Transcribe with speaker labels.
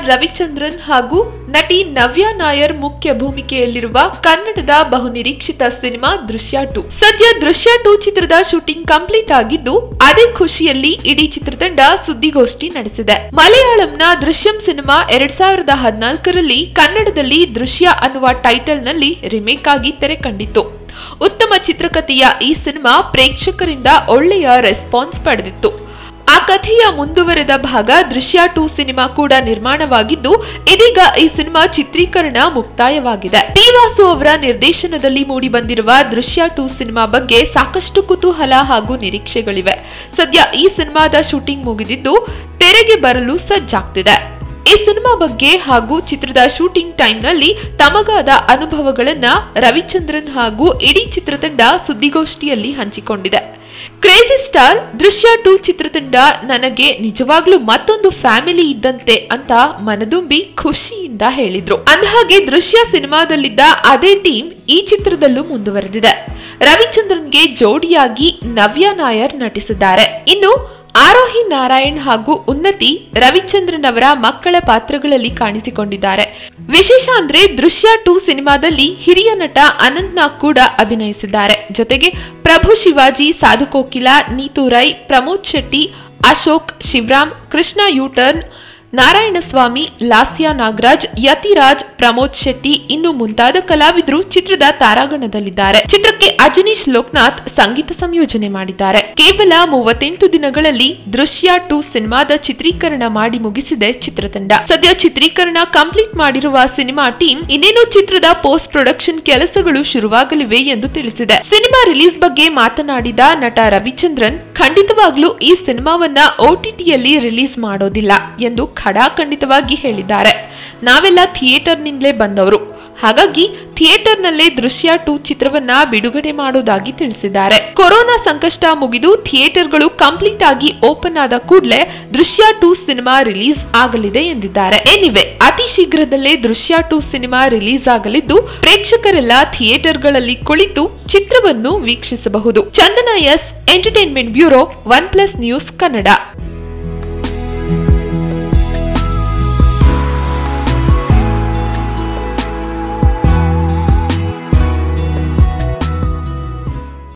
Speaker 1: ರವಿಚಂದ್ರನ್ ಹಾಗೂ ನಟಿ ನವ್ಯಾ ನಾಯರ್ ಮುಖ್ಯ ಭೂಮಿಕೆಯಲ್ಲಿರುವ ಕನ್ನಡದ ಬಹುನಿರೀಕ್ಷಿತ ಸಿನಿಮಾ ದೃಶ್ಯ 2. ಸದ್ಯ ದೃಶ್ಯ 2 ಚಿತ್ರದ ಶೂಟಿಂಗ್ ಕಂಪ್ಲೀಟ್ ಆಗಿದ್ದು, ಅದೇ ಖುಷಿಯಲ್ಲಿ ಇಡೀ ಚಿತ್ರತಂಡ ಸುದ್ದಿಗೋಷ್ಠಿ ನಡೆಸಿದೆ. ಮಲಯಾಳಂನ ದೃಶ್ಯಂ ಸಿನಿಮಾ 2014ರಲ್ಲಿ ಕನ್ನಡದಲ್ಲಿ ದೃಶ್ಯ ಅನ್ನುವ ಟೈಟಲ್ ನಲ್ಲಿ ರಿಮೇಕ್ ಆಗಿ ತೆರೆ ಕಂಡಿತ್ತು. ಉತ್ತಮ ಚಿತ್ರಕಥೆಯ ಈ ಸಿನಿಮಾ ಪ್ರೇಕ್ಷಕರಿಂದ ಒಳ್ಳೆಯ ರೆಸ್ಪಾನ್ಸ್ ಪಡೆದಿತ್ತು. ಆ ಕಥೆಯ ಮುಂದುವರೆದ ಭಾಗ ದೃಶ್ಯ 2 ಸಿನಿಮಾ ಕೂಡ ನಿರ್ಮಾಣವಾಗಿದ್ದು, ಇದೀಗ ಈ ಸಿನಿಮಾ ಚಿತ್ರೀಕರಣ ಮುಕ್ತಾಯವಾಗಿದೆ. ಟಿ ವಾಸು ಅವರ ನಿರ್ದೇಶನದಲ್ಲಿ ಮೂಡಿ ಬಂದಿರುವ ದೃಶ್ಯ 2 ಸಿನಿಮಾ ಬಗ್ಗೆ ಸಾಕಷ್ಟು ಕುತೂಹಲ ಹಾಗೂ ನಿರೀಕ್ಷೆಗಳಿವೆ. ಸದ್ಯ ಈ ಸಿನಿಮಾದ ಶೂಟಿಂಗ್ ಮುಗಿದಿದ್ದು, ತೆರೆಗೆ ಬರಲು ಸಜ್ಜಾಗ್ತಿದೆ. ಈ ಸಿನಿಮಾ ಬಗ್ಗೆ ಹಾಗೂ ಚಿತ್ರದ ಶೂಟಿಂಗ್ ಟೈಮ್ ನಲ್ಲಿ ತಮಗಾದ ಅನುಭವಗಳನ್ನ ರವಿಚಂದ್ರನ್ ಹಾಗೂ ಇಡೀ ಚಿತ್ರತಂಡ ಸುದ್ದಿಗೋಷ್ಠಿಯಲ್ಲಿ ಹಂಚಿಕೊಂಡಿದೆ. ಕ್ರೇಜಿ ಸ್ಟಾರ್ ದೃಶ್ಯ 2 ಚಿತ್ರತಂಡ ನನಗೆ ನಿಜವಾಗ್ಲೂ ಮತ್ತೊಂದು ಫ್ಯಾಮಿಲಿ ಇದ್ದಂತೆ ಅಂತ ಮನದುಂಬಿ ಖುಷಿಯಿಂದ ಹೇಳಿದ್ರು. ಅಂದಹಾಗೆ ದೃಶ್ಯ ಸಿನಿಮಾದಲ್ಲಿದ್ದ ಅದೇ ಟೀಮ್ ಈ ಚಿತ್ರದಲ್ಲೂ ಮುಂದುವರೆದಿದೆ. ರವಿಚಂದ್ರನ್ಗೆ ಜೋಡಿಯಾಗಿ ನವ್ಯಾ ನಾಯರ್ ನಟಿಸಿದ್ದಾರೆ. ಇನ್ನು ಆರೋಹಿ ನಾರಾಯಣ್ ಹಾಗೂ ಉನ್ನತಿ ರವಿಚಂದ್ರನ್ ಅವರ ಮಕ್ಕಳ ಪಾತ್ರಗಳಲ್ಲಿ ಕಾಣಿಸಿಕೊಂಡಿದ್ದಾರೆ. ವಿಶೇಷ ಅಂದ್ರೆ ದೃಶ್ಯ 2 ಸಿನಿಮಾದಲ್ಲಿ ಹಿರಿಯ ನಟ ಅನಂತ್ ನಾಗ್ ಕೂಡ ಅಭಿನಯಿಸಿದ್ದಾರೆ. ಜೊತೆಗೆ ಪ್ರಭು ಶಿವಾಜಿ, ಸಾಧು ಕೋಕಿಲ, ನೀತು ರೈ, ಪ್ರಮೋದ್ ಶೆಟ್ಟಿ, ಅಶೋಕ್, ಶಿವರಾಮ್, ಕೃಷ್ಣ ಯೂಟರ್ನ್, ನಾರಾಯಣಸ್ವಾಮಿ, ಲಾಸ್ಯಾ ನಾಗರಾಜ್, ಯತಿರಾಜ್, ಪ್ರಮೋದ್ ಶೆಟ್ಟಿ ಇನ್ನು ಮುಂತಾದ ಕಲಾವಿದರು ಚಿತ್ರದ ತಾರಾಗಣದಲ್ಲಿದ್ದಾರೆ. ಚಿತ್ರಕ್ಕೆ ಅಜನೀಶ್ ಲೋಕನಾಥ್ ಸಂಗೀತ ಸಂಯೋಜನೆ ಮಾಡಿದ್ದಾರೆ. ಕೇವಲ 38 ದಿನಗಳಲ್ಲಿ ದೃಶ್ಯ 2 ಸಿನಿಮಾದ ಚಿತ್ರೀಕರಣ ಮಾಡಿ ಮುಗಿಸಿದೆ ಚಿತ್ರತಂಡ. ಸದ್ಯ ಚಿತ್ರೀಕರಣ ಕಂಪ್ಲೀಟ್ ಮಾಡಿರುವ ಸಿನಿಮಾ ಟೀಮ್ ಇನ್ನೇನು ಚಿತ್ರದ ಪೋಸ್ಟ್ ಪ್ರೊಡಕ್ಷನ್ ಕೆಲಸಗಳು ಶುರುವಾಗಲಿವೆ ಎಂದು ತಿಳಿಸಿದೆ. ಸಿನಿಮಾ ರಿಲೀಸ್ ಬಗ್ಗೆ ಮಾತನಾಡಿದ ನಟ ರವಿಚಂದ್ರನ್, ಖಂಡಿತವಾಗ್ಲೂ ಈ ಸಿನಿಮಾವನ್ನ OTTಯಲ್ಲಿ ರಿಲೀಸ್ ಮಾಡೋದಿಲ್ಲ ಎಂದು ಖಡಾಖಂಡಿತವಾಗಿ ಹೇಳಿದ್ದಾರೆ. ನಾವೆಲ್ಲ ಥಿಯೇಟರ್ನಿಂದಲೇ ಬಂದವರು, ಹಾಗಾಗಿ ಥಿಯೇಟರ್ನಲ್ಲೇ ದೃಶ್ಯ 2 ಚಿತ್ರವನ್ನ ಬಿಡುಗಡೆ ಮಾಡೋದಾಗಿ ತಿಳಿಸಿದ್ದಾರೆ. ಕೊರೋನಾ ಸಂಕಷ್ಟ ಮುಗಿದು ಥಿಯೇಟರ್ಗಳು ಕಂಪ್ಲೀಟ್ ಆಗಿ ಓಪನ್ ಆದ ಕೂಡಲೇ ದೃಶ್ಯ 2 ಸಿನಿಮಾ ರಿಲೀಸ್ ಆಗಲಿದೆ ಎಂದಿದ್ದಾರೆ. ಎನಿವೆ, ಅತಿ ಶೀಘ್ರದಲ್ಲೇ ದೃಶ್ಯ 2 ಸಿನಿಮಾ ರಿಲೀಸ್ ಆಗಲಿದ್ದು, ಪ್ರೇಕ್ಷಕರೆಲ್ಲ ಥಿಯೇಟರ್ಗಳಲ್ಲಿ ಕುಳಿತು ಚಿತ್ರವನ್ನು ವೀಕ್ಷಿಸಬಹುದು. Chandana S, entertainment bureau, OnePlus news Kannada.